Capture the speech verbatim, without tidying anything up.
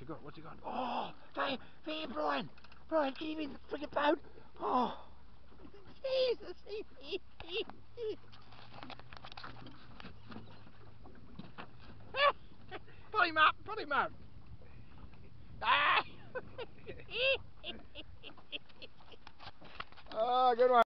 got? What's he got? Oh, hey, hey, Brian. Brian, can you be in the friggin' boat? Oh, Jesus. Pull him up, pull him up. Ah. Oh, good one.